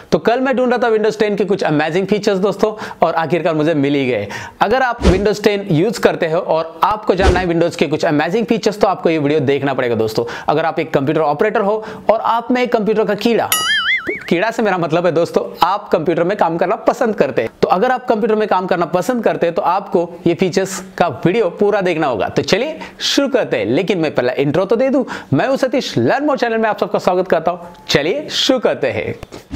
तो कल मैं ढूंढ रहा था विंडोज 10 के कुछ अमेजिंग फीचर्स दोस्तों, और आखिरकार मुझे मिल ही गए। अगर आप विंडोज 10 यूज करते हो और आपको जानना है विंडोज के कुछ अमेजिंग फीचर्स, तो आपको ये वीडियो देखना पड़ेगा दोस्तों। अगर आप एक कंप्यूटर ऑपरेटर हो और आप में एक कंप्यूटर का कीड़ा से मेरा मतलब है दोस्तों, आप कंप्यूटर में काम करना पसंद करते हैं। तो अगर आप कंप्यूटर में काम करना पसंद करते हैं तो आपको ये फीचर्स का वीडियो पूरा देखना होगा। तो चलिए शुरू करते हैं, लेकिन मैं पहला इंट्रो तो दे दूं। मैं हूं सतीश, लर्न मोर चैनल में आप सबका स्वागत करता हूं। चलिए शुरू करते हैं।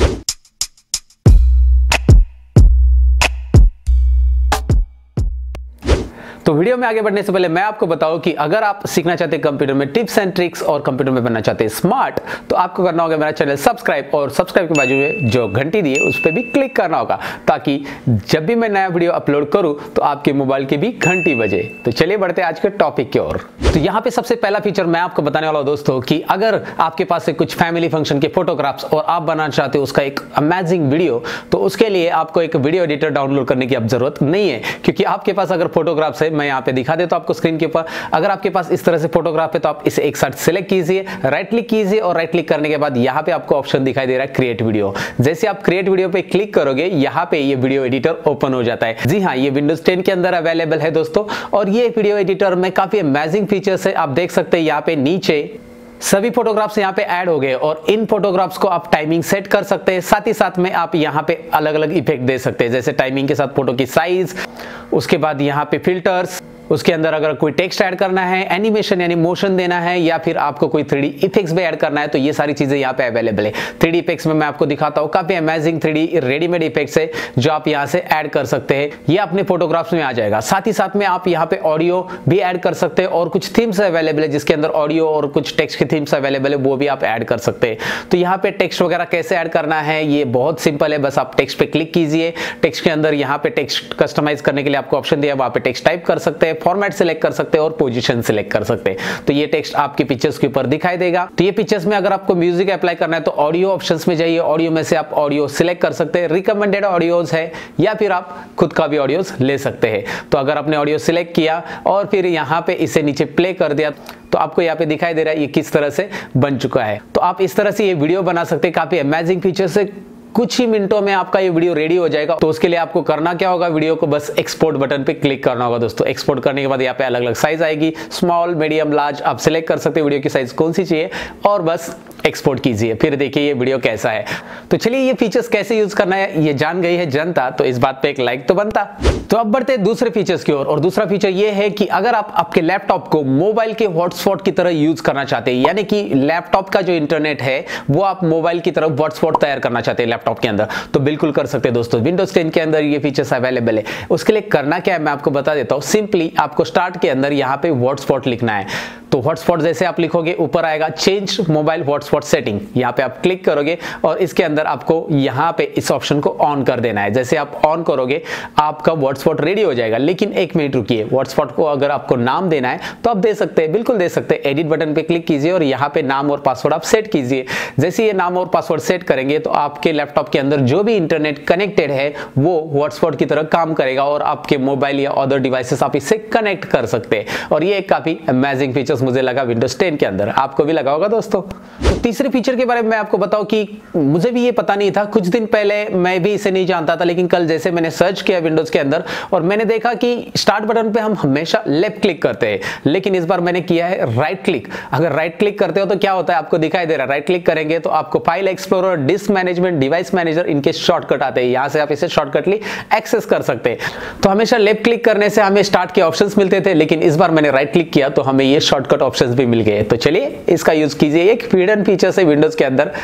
तो वीडियो में आगे बढ़ने से पहले मैं आपको बताऊं कि अगर आप सीखना चाहते हैं कंप्यूटर में टिप्स एंड ट्रिक्स और कंप्यूटर में बनना चाहते हैं स्मार्ट, तो आपको करना होगा मेरा चैनल सब्सक्राइब, और सब्सक्राइब के बाजू में जो घंटी दी है उस पर भी क्लिक करना होगा, ताकि जब भी मैं नया वीडियो अपलोड करूं तो आपके मोबाइल की भी घंटी बजे। तो चलिए बढ़ते हैं आज के टॉपिक की ओर। तो यहाँ पे सबसे पहला फीचर मैं आपको बताने वाला हूं दोस्तों कि अगर आपके पास कुछ फैमिली फंक्शन के फोटोग्राफ्स और आप बनाना चाहते हो उसका एक अमेजिंग वीडियो, तो उसके लिए आपको एक वीडियो एडिटर डाउनलोड करने की अब जरूरत नहीं है, क्योंकि आपके पास अगर फोटोग्राफ्स है, मैं यहाँ पे दिखा देता हूं आपको स्क्रीन के ऊपर। अगर आपके पास इस तरह से फोटोग्राफ है तो आप इसे एक साथ सिलेक्ट कीजिए, राइट क्लिक कीजिए, और राइट क्लिक करने के बाद यहाँ पे आपको ऑप्शन दिखाई दे रहा है क्रिएट वीडियो। जैसे आप क्रिएट वीडियो पे क्लिक करोगे, यहाँ पे ये वीडियो एडिटर ओपन हो जाता है। जी हाँ, ये विंडोज 10 के अंदर अवेलेबल है दोस्तों, और ये वीडियो एडिटर में काफी अमेजिंग फीचर्स है। आप देख सकते हैं यहाँ पे नीचे सभी फोटोग्राफ्स यहाँ पे ऐड हो गए, और इन फोटोग्राफ्स को आप टाइमिंग सेट कर सकते हैं। साथ ही साथ में आप यहाँ पे अलग अलग इफेक्ट दे सकते हैं, जैसे टाइमिंग के साथ फोटो की साइज, उसके बाद यहाँ पे फिल्टर्स, उसके अंदर अगर कोई टेक्स्ट ऐड करना है, एनिमेशन यानी मोशन देना है, या फिर आपको कोई 3D इफेक्ट्स भी ऐड करना है, तो ये सारी चीजें यहाँ पे अवेलेबल है। 3D इफेक्ट्स में मैं आपको दिखाता हूँ, काफी अमेजिंग 3D रेडीमेड इफेक्ट्स है जो आप यहाँ से ऐड कर सकते हैं। ये अपने फोटोग्राफ्स में आ जाएगा। साथ ही साथ में आप यहाँ पे ऑडियो भी ऐड कर सकते हैं, और कुछ थीम्स अवेलेबल है जिसके अंदर ऑडियो और कुछ टेक्स्ट की थीम्स अवेलेबल है, वो भी आप ऐड कर सकते हैं। तो यहाँ पे टेक्स्ट वगैरह कैसे ऐड करना है, ये बहुत सिंपल है। बस आप टेक्स्ट पे क्लिक कीजिए, टेक्स्ट के अंदर यहाँ पे टेक्स्ट कस्टमाइज करने के लिए आपको ऑप्शन दिया, वहां पे टेक्स्ट टाइप कर सकते हैं, फॉर्मेट सिलेक्ट कर सकते हैं और पोजीशन सिलेक्ट कर सकते हैं। तो ये टेक्स्ट आपके पिक्चर्स के ऊपर दिखाई देगा। तो ये पिक्चर्स में अगर आपको म्यूजिक अप्लाई करना है तो ऑडियो ऑप्शंस में जाइए, ऑडियो में से आप ऑडियो सिलेक्ट कर सकते हैं। रिकमेंडेड ऑडियोज है, या फिर आप खुद का भी ऑडियोज ले सकते हैं। तो अगर आपने ऑडियो सिलेक्ट किया और फिर यहाँ पे इसे नीचे प्ले कर दिया, तो आपको यहाँ पे दिखाई दे रहा है ये किस तरह से बन चुका है। तो आप इस तरह से ये वीडियो बना सकते हैं। काफी अमेजिंग फीचर्स है, कुछ ही मिनटों में आपका ये वीडियो रेडी हो जाएगा। तो उसके लिए आपको करना क्या होगा, वीडियो को बस एक्सपोर्ट बटन पे क्लिक करना होगा दोस्तों। एक्सपोर्ट करने के बाद यहाँ पे अलग अलग साइज आएगी, स्मॉल, मीडियम, लार्ज, आप सिलेक्ट कर सकते हैं वीडियो की साइज कौन सी चाहिए, और बस एक्सपोर्ट कीजिए। फिर देखिए ये वीडियो कैसा है। तो चलिए ये फीचर्स कैसे यूज करना है ये जान गई है जनता, तो इस बात पे एक लाइक तो बनता। तो अब बढ़ते हैं दूसरे फीचर्स की ओर, और दूसरा फीचर ये है कि अगर आप आपके लैपटॉप को मोबाइल के हॉटस्पॉट की तरह यूज करना चाहते हैं, यानी कि लैपटॉप का जो इंटरनेट है वो आप मोबाइल की तरफ हॉटस्पॉट तैयार करना चाहते हैं लैपटॉप के अंदर, तो बिल्कुल कर सकते हैं दोस्तों। विंडोज 10 के अंदर ये फीचर्स अवेलेबल है। उसके लिए करना क्या है मैं आपको बता देता हूं। सिंपली आपको स्टार्ट के अंदर यहाँ पे हॉटस्पॉट लिखना है। तो हॉटस्पॉट जैसे आप लिखोगे, ऊपर आएगा चेंज मोबाइल हॉटस्पॉट सेटिंग, यहाँ पे आप क्लिक करोगे और इसके अंदर आपको यहाँ पे इस ऑप्शन को ऑन कर देना है। जैसे आप ऑन करोगे आपका हॉटस्पॉट रेडी हो जाएगा। लेकिन एक मिनट रुकिए, हॉटस्पॉट को अगर आपको नाम देना है तो आप दे सकते हैं, बिल्कुल दे सकते हैं। एडिट बटन पे क्लिक कीजिए और यहाँ पे नाम और पासवर्ड आप सेट कीजिए। जैसे ये नाम और पासवर्ड सेट करेंगे तो आपके लैपटॉप के अंदर जो भी इंटरनेट कनेक्टेड है वो हॉटस्पॉट की तरह काम करेगा, और आपके मोबाइल या अदर डिवाइसेस आप इससे कनेक्ट कर सकते हैं। और ये काफी अमेजिंग फीचर्स मुझे लगा विंडोज 10 के अंदर, आपको भी लगा होगा दोस्तों। तो तीसरे फीचर के बारे में मैं आपको बताऊं कि मुझे भी ये पता नहीं था, कुछ दिन पहले मैं भी इसे नहीं जानता था, लेकिन कल जैसे मैंने सर्च किया विंडोज के अंदर और मैंने देखा कि स्टार्ट बटन पे हम हमेशा लेफ्ट क्लिक करते हैं, लेकिन इस बार मैंने किया है राइट क्लिक। अगर राइट क्लिक करते हो तो क्या होता है आपको दिखाई दे रहा है, राइट क्लिक करेंगे तो आपको file explorer, disk management, device manager, इनके शॉर्टकट आते हैं। यहां से आप इसे शॉर्टकटली एक्सेस कर सकते हैं। तो हमेशा लेफ्ट क्लिक करने से हमें स्टार्ट के ऑप्शंस मिलते थे, लेकिन इस बार मैंने राइट क्लिक किया तो हमें ये शॉर्टकट ऑप्शंस भी मिल गए। तो चलिए इसका यूज कीजिए, एक हिडन फीचर है विंडोज के अंदर।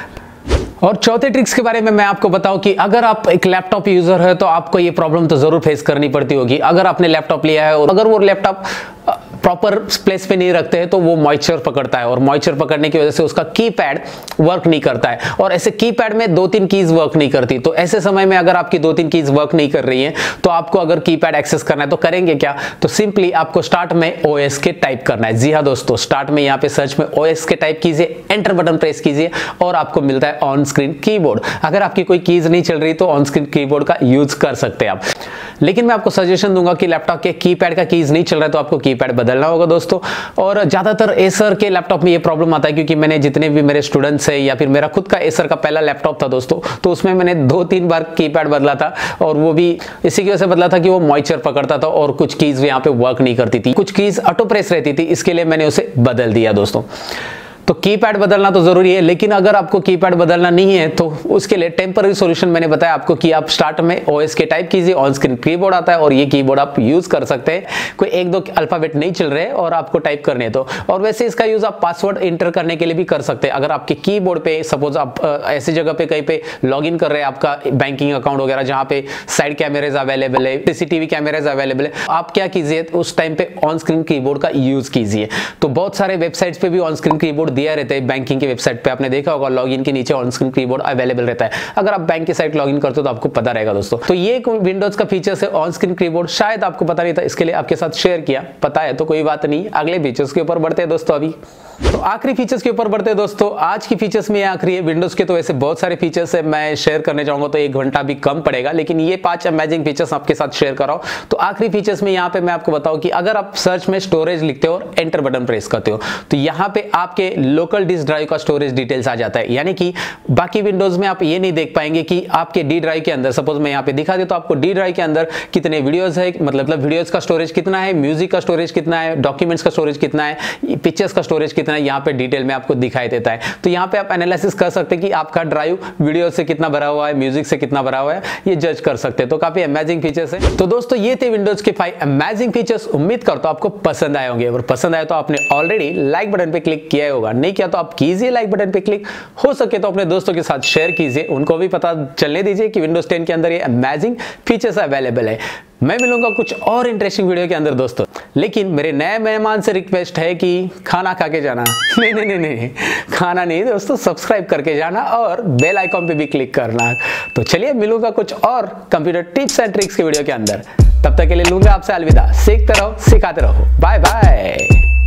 और चौथे ट्रिक्स के बारे में मैं आपको बताऊं कि अगर आप एक लैपटॉप यूजर है तो आपको ये प्रॉब्लम तो जरूर फेस करनी पड़ती होगी। अगर आपने लैपटॉप लिया है और अगर वो लैपटॉप प्रॉपर प्लेस पे नहीं रखते हैं तो वो मॉइस्चर पकड़ता है, और मॉइस्चर पकड़ने की वजह से उसका कीपैड वर्क नहीं करता है, और ऐसे कीपैड में 2-3 कीज वर्क नहीं करती। तो ऐसे समय में अगर आपकी 2-3 कीज वर्क नहीं कर रही हैं तो आपको अगर कीपैड एक्सेस करना है तो करेंगे क्या, तो सिंपली आपको स्टार्ट में ओएस के टाइप करना है। जी हाँ दोस्तों, स्टार्ट में यहाँ पे सर्च में ओएस के टाइप कीजिए, एंटर बटन प्रेस कीजिए और आपको मिलता है ऑन स्क्रीन कीबोर्ड। अगर आपकी कोई कीज नहीं चल रही तो ऑन स्क्रीन कीबोर्ड का यूज कर सकते हैं आप। लेकिन मैं आपको सजेशन दूंगा कि लैपटॉप के कीपैड का कीज नहीं चल रहा है तो आपको कीपैड बदलना बदलना होगा दोस्तों। और ज़्यादातर एसर के लैपटॉप में ये प्रॉब्लम आता है, क्योंकि मैंने जितने भी मेरे स्टूडेंट्स हैं या फिर मेरा खुद का एसर का पहला लैपटॉप था दोस्तों, तो उसमें मैंने 2-3 बार कीपैड बदला था, और वो भी इसी की वजह से बदला था कि वो मॉइस्चर पकड़ता था और कुछ कीज यहाँ पे वर्क नहीं करती थी, कुछ कीज ऑटो प्रेस रहती थी, इसके लिए मैंने उसे बदल दिया दोस्तों। तो कीपैड बदलना तो जरूरी है, लेकिन अगर आपको कीपैड बदलना नहीं है तो उसके लिए टेम्पररी सॉल्यूशन मैंने बताया आपको कि आप स्टार्ट में ओएस के टाइप कीजिए, ऑन स्क्रीन कीबोर्ड आता है और ये कीबोर्ड आप यूज कर सकते हैं। कोई 1-2 अल्फाबेट नहीं चल रहे और आपको टाइप करने तो, और वैसे इसका यूज आप पासवर्ड इंटर करने के लिए भी कर सकते हैं। अगर आपके कीबोर्ड पे सपोज आप ऐसी जगह पे कहीं पे लॉग इन कर रहे हैं, आपका बैंकिंग अकाउंट वगैरह जहां पे साइड कैमरेज अवेलेबल है, सीसीटीवी कैमरेज अवेलेबल है, आप क्या कीजिए उस टाइम पे ऑन स्क्रीन कीबोर्ड का यूज कीजिए। तो बहुत सारे वेबसाइट्स पे भी ऑन स्क्रीन कीबोर्ड दिया रहता है, बैंकिंग की वेबसाइट पे आपने देखा होगा लॉगिन के नीचे ऑन स्क्रीन कीबोर्ड अवेलेबल रहता है। अगर आप बैंक की साइट लॉगिन करते हो तो आपको पता रहेगा दोस्तों। तो ये विंडोज का फीचर्स है ऑन स्क्रीन कीबोर्ड, शायद आपको पता नहीं था, इसके लिए आपके साथ शेयर किया। पता है तो कोई बात नहीं, अगले फीचर्स के ऊपर बढ़ते हैं दोस्तों। अभी तो आखिरी फीचर्स के ऊपर बढ़ते हैं दोस्तों। आज की फीचर्स में आखिरी है, विंडोज के तो वैसे बहुत सारे फीचर्स है, मैं शेयर करने जाऊंगा तो 1 घंटा भी कम पड़ेगा, लेकिन ये 5 अमेजिंग फीचर्स आपके साथ शेयर कर रहा हूं। तो आखिरी फीचर्स में यहाँ पे मैं आपको बताऊं कि अगर आप सर्च में स्टोरेज लिखते हो और एंटर बटन प्रेस करते हो तो यहाँ पे आपके लोकल डिस्क ड्राइव का स्टोरेज डिटेल्स आ जाता है। यानी कि बाकी विंडोज में आप ये नहीं देख पाएंगे कि आपके डी ड्राइव के अंदर, सपोज मैं यहाँ पे दिखा दे तो आपको डी ड्राइव के अंदर कितने वीडियोज है, मतलब वीडियोज का स्टोरेज कितना है, म्यूजिक का स्टोरेज कितना है, डॉक्यूमेंट्स का स्टोरेज कितना है, पिक्चर्स का स्टोरेज कितना है, यहाँ पे डिटेल में आपको दिखाई देता है। तो यहाँ पे आप एनालिसिस कर सकते हैं कि आपका ड्राइव वीडियो से कितना भरा हुआ है, म्यूजिक से कितना भरा हुआ है, ये जज कर सकते हैं। तो काफी अमेजिंग फीचर्स है। तो दोस्तों ये थे विंडोज के 5 अमेजिंग फीचर्स। उम्मीद करता हूं आपको पसंद आए होंगे, और पसंद आए तो आपने ऑलरेडी लाइक बटन पे क्लिक किया होगा, नहीं किया तो आप कीजिए लाइक बटन पे क्लिक। हो सके तो अपने दोस्तों के साथ शेयर कीजिए, उनको भी पता चलने दीजिए कि विंडोज 10 के अंदर ये अमेजिंग फीचर्स अवेलेबल है। मैं मिलूंगा कुछ और इंटरेस्टिंग वीडियो के अंदर दोस्तों, लेकिन मेरे नए मेहमान से रिक्वेस्ट है कि खाना खा के जाना। नहीं नहीं नहीं नहीं, खाना नहीं दोस्तों, सब्सक्राइब करके जाना और बेल आइकॉन पे भी क्लिक करना। तो चलिए मिलूंगा कुछ और कंप्यूटर टिप्स एंड ट्रिक्स के वीडियो के अंदर। तब तक के लिए लूंगा आपसे अलविदा। सीखते रहो, सिखाते रहो। Bye bye.